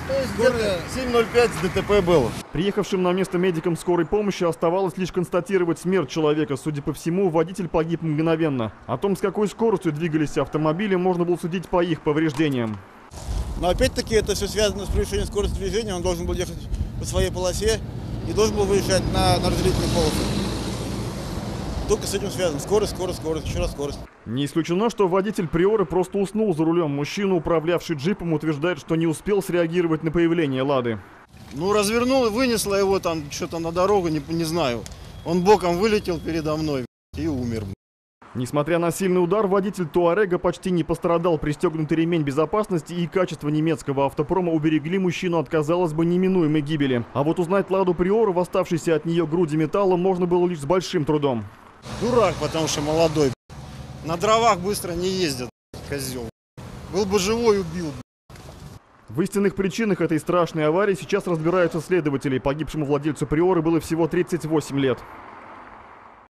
то есть где-то 7:05 ДТП было. Приехавшим на место медикам скорой помощи оставалось лишь констатировать смерть человека. Судя по всему, водитель погиб мгновенно. О том, с какой скоростью двигались автомобили, можно было судить по их повреждениям. Но опять-таки это все связано с превышением скорости движения. Он должен был ехать по своей полосе и должен был выезжать на разделительную полосу. Только с этим связано. Скорость, еще раз скорость. Не исключено, что водитель Приоры просто уснул за рулем. Мужчина, управлявший джипом, утверждает, что не успел среагировать на появление «Лады». Ну, развернул и вынесло его там что-то на дорогу, не знаю. Он боком вылетел передо мной и умер. Несмотря на сильный удар, водитель Туарега почти не пострадал. Пристегнутый ремень безопасности и качество немецкого автопрома уберегли мужчину от, казалось бы, неминуемой гибели. А вот узнать «Ладу Приору», восставшейся от нее груди металла, можно было лишь с большим трудом. Дурак, потому что молодой. На дровах быстро не ездят, козел. Был бы живой, убил. В истинных причинах этой страшной аварии сейчас разбираются следователи. Погибшему владельцу Приоры было всего 38 лет.